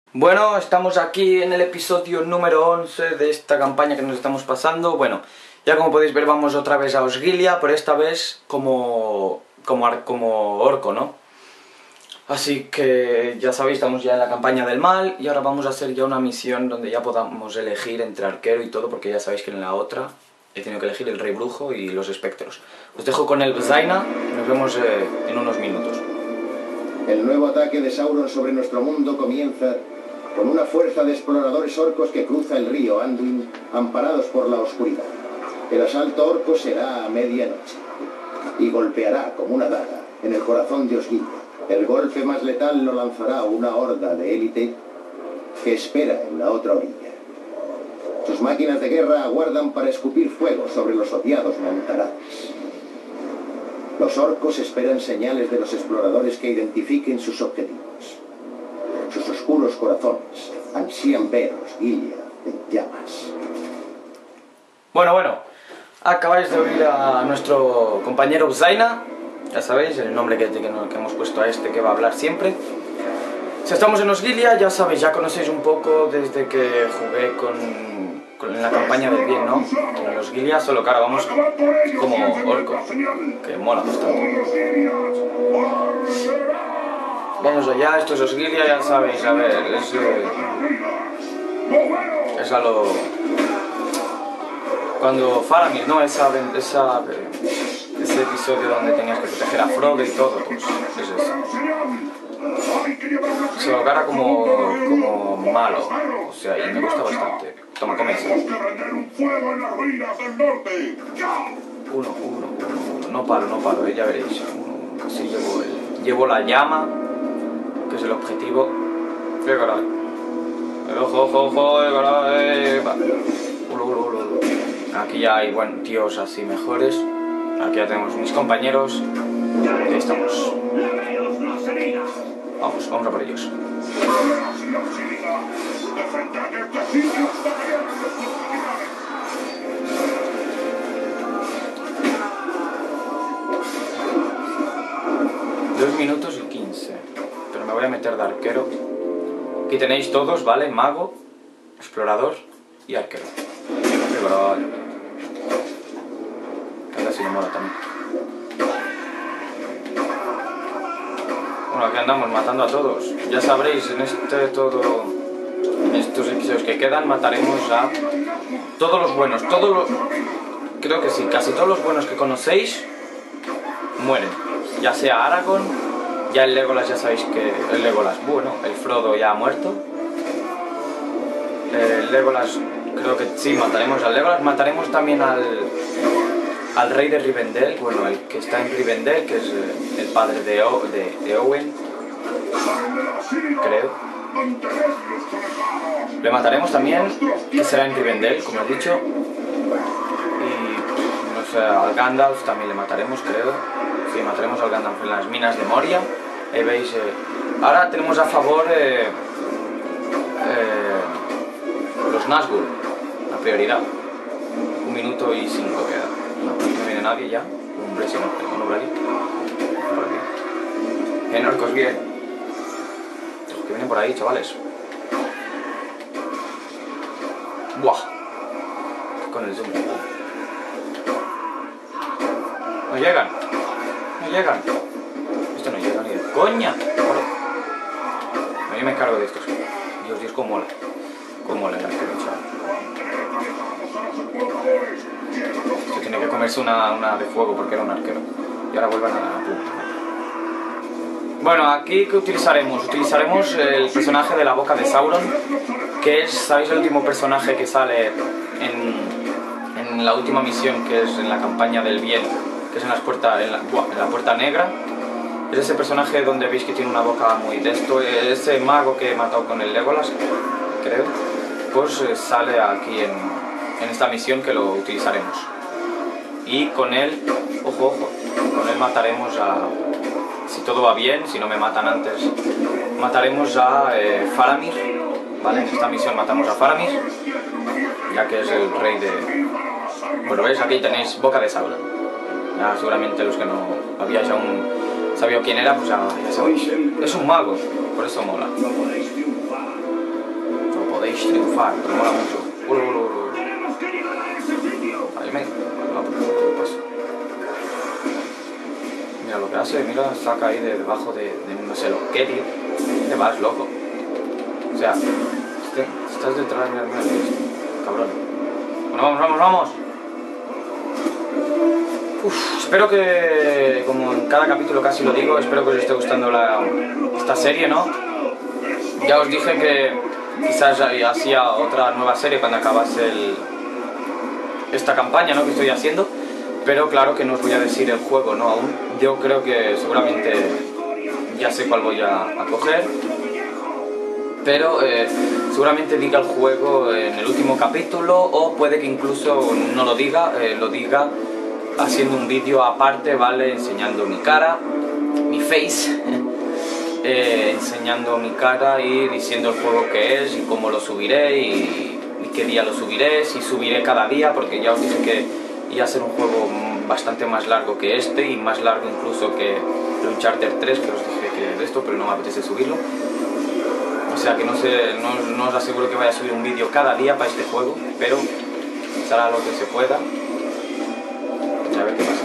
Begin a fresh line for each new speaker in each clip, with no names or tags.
Bueno, estamos aquí en el episodio número 11 de esta campaña que nos estamos pasando. Bueno, ya como podéis ver vamos otra vez a Osgiliath, pero esta vez como orco, ¿no? Así que ya sabéis, estamos ya en la campaña del mal y ahora vamos a hacer ya una misión donde ya podamos elegir entre arquero y todo, porque ya sabéis que en la otra he tenido que elegir el rey brujo y los espectros. Os dejo con el Zaina, nos vemos en unos minutos.
El nuevo ataque de Sauron sobre nuestro mundo comienza con una fuerza de exploradores orcos que cruza el río Anduin, amparados por la oscuridad. El asalto orco será a medianoche y golpeará como una daga en el corazón de Osgiliath. El golpe más letal lo lanzará una horda de élite que espera en la otra orilla. Sus máquinas de guerra aguardan para escupir fuego sobre los odiados Montaraces. Los orcos esperan señales de los exploradores que identifiquen sus objetivos. Sus oscuros corazones ansían ver Osgiliath en llamas.
Bueno, acabáis de oír a nuestro compañero Zaina, ya sabéis, el nombre que hemos puesto a este que va a hablar siempre. Si estamos en Osgiliath, ya sabéis, ya conocéis un poco desde que jugué en la campaña del bien, ¿no? En Osgiliath, solo que ahora vamos como orco, que mola bastante. Vamos allá, esto es Osgiliath, ya sabéis, a ver, es a lo... Cuando Faramir, ¿no? Ese episodio donde tenías que proteger a Frodo y todo, pues es eso. Se lo cara como malo, o sea, y me gusta bastante. Toma, come eso. Uno, no paro, ya veréis. Así llevo la llama, que es el objetivo. Ojo, aquí ya hay tíos así mejores. Aquí ya tenemos mis compañeros. Ahí estamos. Vamos a por ellos. Dos minutos y 15. Pero me voy a meter de arquero. Aquí tenéis todos, ¿vale? Mago, explorador y arquero. Anda si me mola también. Bueno, aquí andamos matando a todos. Ya sabréis, en estos episodios que quedan mataremos a todos los buenos. Creo que sí, casi todos los buenos que conocéis mueren. Ya sea Aragorn, ya el Legolas, ya sabéis que el Legolas, bueno, el Frodo ya ha muerto. El Legolas, creo que sí, mataremos al Legolas. Mataremos también al rey de Rivendell, bueno, el que está en Rivendell, que es el padre de Owen, creo. Le mataremos también, que será en Rivendell, como he dicho. Y no sé, al Gandalf también le mataremos, creo. Sí, mataremos al Gandalf en las minas de Moria. Ahí veis, ahora tenemos a favor los Nazgûl, la prioridad. 1 minuto y 5 queda. No viene nadie ya. Hombre, si no, uno por aquí. Bien, orcos, bien. Los que vienen por ahí, chavales. Buah. Con el zoom. No llegan. Esto no llega ni de coña. A mí me encargo de estos. Dios, cómo mola. Cómo mola el arquero, chaval. Esto tiene que comerse una de fuego porque era un arquero. Y ahora vuelvan a la punta. Bueno, aquí ¿qué utilizaremos? Utilizaremos el personaje de la boca de Sauron, que es, ¿sabéis el último personaje que sale en la última misión, que es en la campaña del bien, que es en la puerta negra? Es ese personaje donde veis que tiene una boca muy de esto, ese mago que he matado con el Legolas, creo, pues sale aquí en esta misión que lo utilizaremos. Y con él, ojo, con él mataremos si todo va bien, si no me matan antes, mataremos a Faramir, ¿vale? En esta misión matamos a Faramir, ya que es el rey de... Bueno, veis, aquí tenéis boca de Sauron. Ya seguramente los que no habíais aún sabido quién era, pues ya sabéis. Es un mago, por eso mola. triunfar, pero mola mucho. Ahí me... No, ¿qué pasa? Mira lo que hace, mira, saca ahí de debajo de no sé lo que, tío. Te vas, loco. O sea, estás detrás, mira, cabrón. Bueno, vamos. Espero que, como en cada capítulo casi lo digo, espero que os esté gustando esta serie, ¿no? Ya os dije que quizás hacía otra nueva serie cuando acabase esta campaña, ¿no?, que estoy haciendo, pero claro que no os voy a decir el juego, ¿no?, aún. Yo creo que seguramente ya sé cuál voy a coger, pero seguramente diga el juego en el último capítulo, o puede que incluso no lo diga, haciendo un vídeo aparte, ¿vale?, enseñando mi cara, mi face, enseñando mi cara y diciendo el juego que es y cómo lo subiré y qué día lo subiré, si subiré cada día, porque ya os dije que iba a ser un juego bastante más largo que este y más largo incluso que el Uncharted 3, que os dije que de esto, pero no me apetece subirlo. O sea que no os aseguro que vaya a subir un vídeo cada día para este juego, pero será lo que se pueda. A ver qué pasa.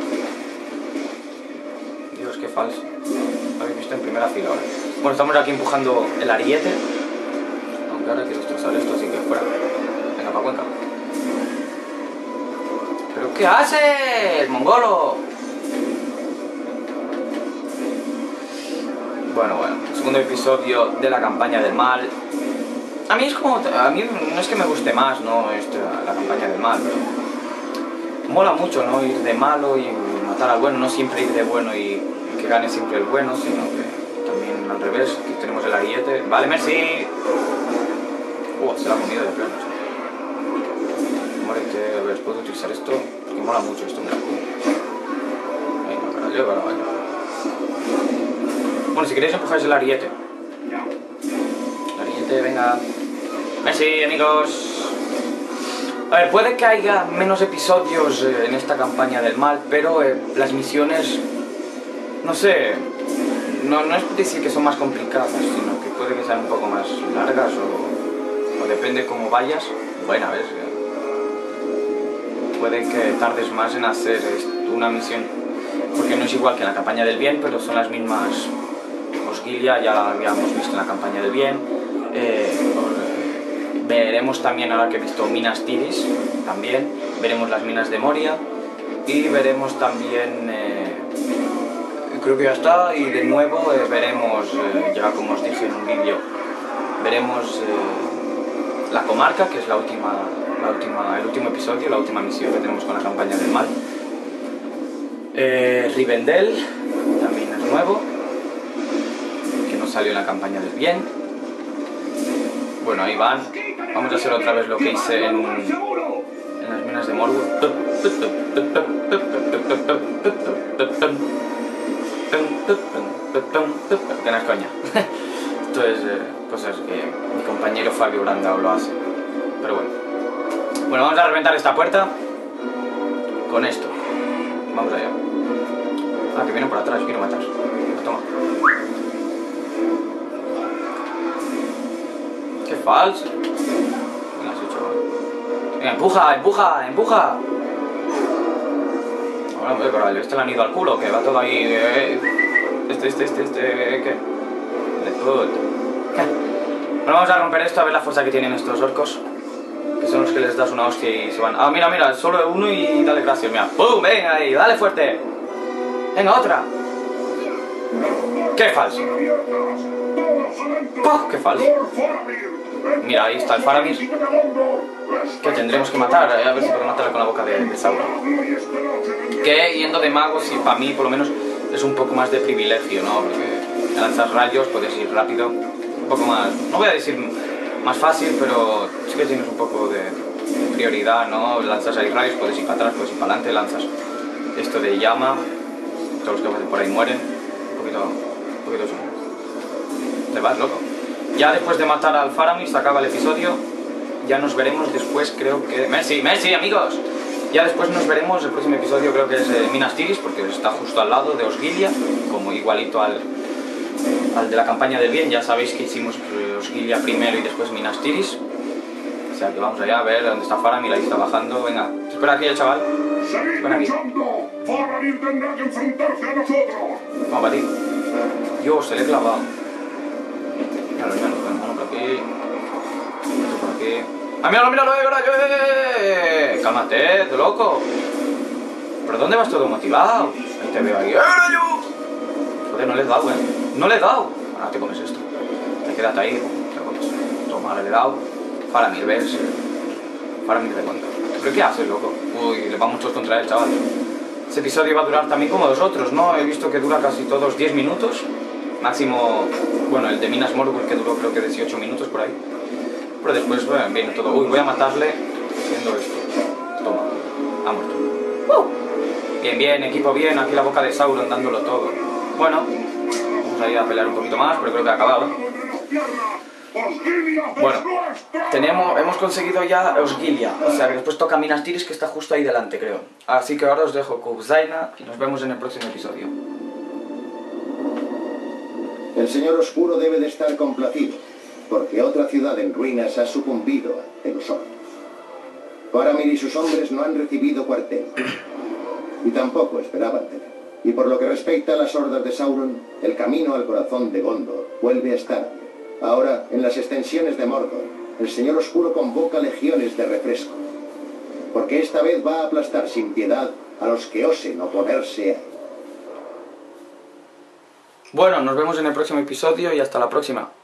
Dios, qué falso. Lo habéis visto en primera fila ahora. Bueno, estamos aquí empujando el ariete. Aunque ahora quiero destrozar esto, así que fuera. Venga, pa' Cuenca. ¿Pero qué haces, mongolo? Bueno, segundo episodio de la campaña del mal. A mí no es que me guste más, ¿no?, la campaña del mal, pero mola mucho, ¿no?, ir de malo y matar al bueno, no siempre ir de bueno y que gane siempre el bueno, sino que también al revés. Aquí tenemos el ariete. Vale, merci. Se lo ha comido de pleno. Muérete, a ver, puedo utilizar esto, porque mola mucho esto, mira. Venga, carallo. Bueno, si queréis empujáis el ariete. El ariete, venga. Merci, amigos. A ver, puede que haya menos episodios en esta campaña del mal, pero las misiones, no sé, no es decir que son más complicadas, sino que puede que sean un poco más largas o depende cómo vayas. Bueno, a ver, puede que tardes más en hacer una misión, porque no es igual que en la campaña del bien, pero son las mismas. Osgiliath ya la habíamos visto en la campaña del bien. Veremos también, ahora que he visto Minas Tirith, también veremos las minas de Moria y veremos también, creo que ya está, y de nuevo veremos, ya como os dije en un vídeo, veremos la comarca, que es el último episodio, la última misión que tenemos con la campaña del mal. Rivendell también es nuevo, que no salió en la campaña del bien. Bueno, ahí van. Vamos a hacer otra vez lo que hice en las minas de Morgul. Que no es coña. Esto es cosas que mi compañero Fabio Brandao lo hace. Pero bueno. Bueno, vamos a reventar esta puerta con esto. Vamos allá. Ah, que vienen por atrás, yo quiero matar. Toma. ¡Qué falso! Venga, has hecho mal. Venga, empuja. Ahora, hombre, pero este le han ido al culo, que va todo ahí. ¿Qué? De puto. Bueno, vamos a romper esto, a ver la fuerza que tienen estos orcos. Que son los que les das una hostia y se van. Ah, mira, solo uno y dale gracias, mira. ¡Pum! Venga ahí, dale fuerte. Venga, otra. ¡Qué falso! ¡Puf! ¡Qué falso! Mira, ahí está el Faramir, que tendremos que matar, a ver si podemos matarle con la boca de Sauron. Que yendo de magos, y para mí por lo menos es un poco más de privilegio, ¿no? Porque lanzas rayos, puedes ir rápido, un poco más, no voy a decir más fácil, pero sí que tienes un poco de prioridad, ¿no? Lanzas ahí rayos, puedes ir para atrás, puedes ir para adelante, lanzas esto de llama, todos los que pasen por ahí mueren, un poquito te vas, loco. Ya después de matar al Faramir se acaba el episodio. Ya nos veremos después, creo que... ¡Merci, amigos! Ya después nos veremos, el próximo episodio creo que es Minas Tirith, porque está justo al lado de Osgiliath, como igualito al de la campaña del bien. Ya sabéis que hicimos Osgiliath primero y después Minas Tirith. O sea que vamos allá a ver dónde está Faramir, ahí está bajando. Venga, espera aquí el chaval.
¡Seguid
Ven aquí.
luchando! ¡Faramir tendrá que enfrentarse a nosotros!
Vamos a batir. Dios, se le he clavado. Míralo, míralo. Uno por aquí. Otro por aquí. ¡Ah, míralo, míralo! ¡Cálmate, tú loco! ¿Pero dónde vas todo motivado? Ahí te veo ahí. Joder, no le he dado, No le he dado. Ahora te comes esto. Te quédate ahí. Te lo comes. Toma, ahora le he dado. Faramir, ¿ves? Faramir de cuenta. ¿Pero qué haces, loco? Uy, le vamos todos contra él, chaval. Ese episodio va a durar también como los otros, ¿no? He visto que dura casi todos 10 minutos. Máximo, bueno, el de Minas Morgul que duró creo que 18 minutos por ahí. Pero después, bueno, viene todo. Uy, voy a matarle haciendo esto. Toma, ha muerto. Bien, bien, equipo bien. Aquí la boca de Sauron dándolo todo. Bueno, vamos a ir a pelear un poquito más, pero creo que ha acabado. Bueno, hemos conseguido ya Osgiliath, o sea que después toca Minas Tirith, que está justo ahí delante, creo. Así que ahora os dejo con Zaina y nos vemos en el próximo episodio.
El Señor Oscuro debe de estar complacido, porque otra ciudad en ruinas ha sucumbido ante los orcos. Faramir y sus hombres no han recibido cuartel, y tampoco esperaban tener. Y por lo que respecta a las hordas de Sauron, el camino al corazón de Gondor vuelve a estar. Ahora, en las extensiones de Mordor, el Señor Oscuro convoca legiones de refresco, porque esta vez va a aplastar sin piedad a los que osen oponerse a él.
Bueno, nos vemos en el próximo episodio y hasta la próxima.